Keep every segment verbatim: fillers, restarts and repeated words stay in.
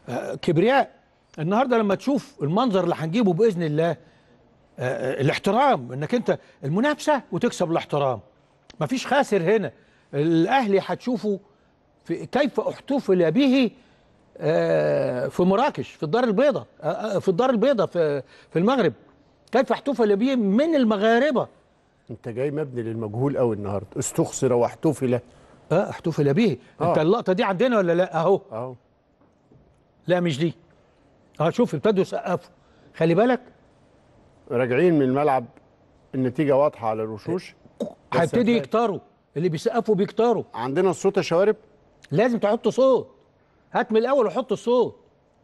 آه كبرياء. النهارده لما تشوف المنظر اللي هنجيبه باذن الله، آه آه الاحترام، انك انت المنافسه وتكسب الاحترام، مفيش خاسر هنا. الاهلي هتشوفوا في كيف احتفل به آه في مراكش، في الدار البيضاء، آه في الدار البيضاء في في المغرب، كيف احتفل به من المغاربه. انت جاي مبني للمجهول قوي النهارده، استخسر واحتفل. اه احتفل به. آه. انت اللقطه دي عندنا ولا لا؟ اهو اهو. لا مش دي. اه شوف ابتدوا يسقفوا، خلي بالك. راجعين من الملعب، النتيجه واضحه على الوشوش. هيبتدي يكتروا، اللي بيسقفوا بيكتروا. عندنا الصوت يا شوارب؟ لازم تحط صوت. هات من الاول وحط الصوت.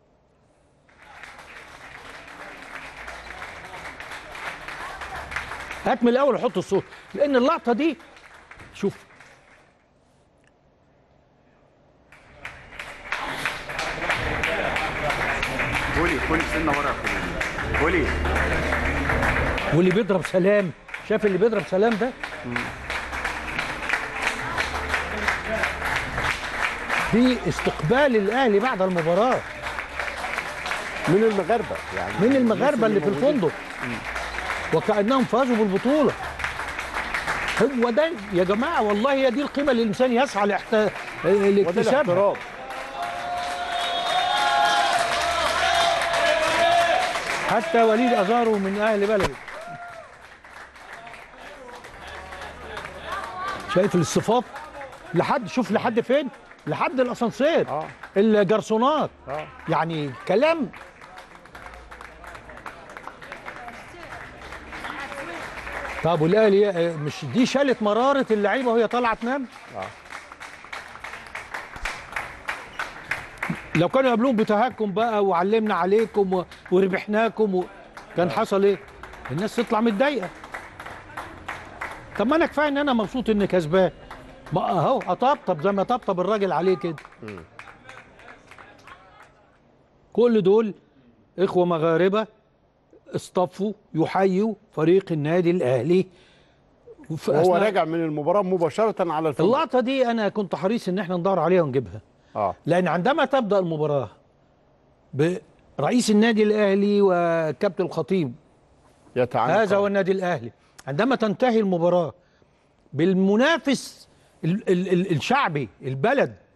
هات من الاول وحط الصوت، لان اللقطه دي شوف. كولي كولي سنه ورا كولي. واللي بيضرب سلام، شاف اللي بيضرب سلام ده؟ دي استقبال الاهلي بعد المباراه من المغاربه، يعني من المغاربه اللي في الفندق، وكانهم فازوا بالبطوله. هو ده يا جماعه، والله هي دي القيمه اللي الانسان يسعى لاحت... لاكتسابها. حتى وليد ازارو من اهل بلده. شايف الصفات لحد، شوف لحد فين، لحد الاسانسير. اه الجرسونات. اه يعني كلام. طب والاهلي مش دي شالت مراره اللعيبه وهي طالعه تنام؟ اه لو كانوا يقابلوهم بتهكم بقى وعلمنا عليكم و... وربحناكم و... كان آه. حصل ايه؟ الناس تطلع متضايقه. طب ما انا كفايه ان انا مبسوط اني كسبان، ما اهو اطبطب زي ما طبطب الراجل عليه كده. كل دول اخوه مغاربه اصطفوا يحيوا فريق النادي الاهلي. وهو راجع من المباراه مباشره على الفندق. اللقطه دي انا كنت حريص ان احنا ندور عليها ونجيبها. اه لان عندما تبدا المباراه برئيس النادي الاهلي وكابتن الخطيب يتعنقل، هذا هو النادي الاهلي، عندما تنتهي المباراه بالمنافس ال ال ال الشعبي البلد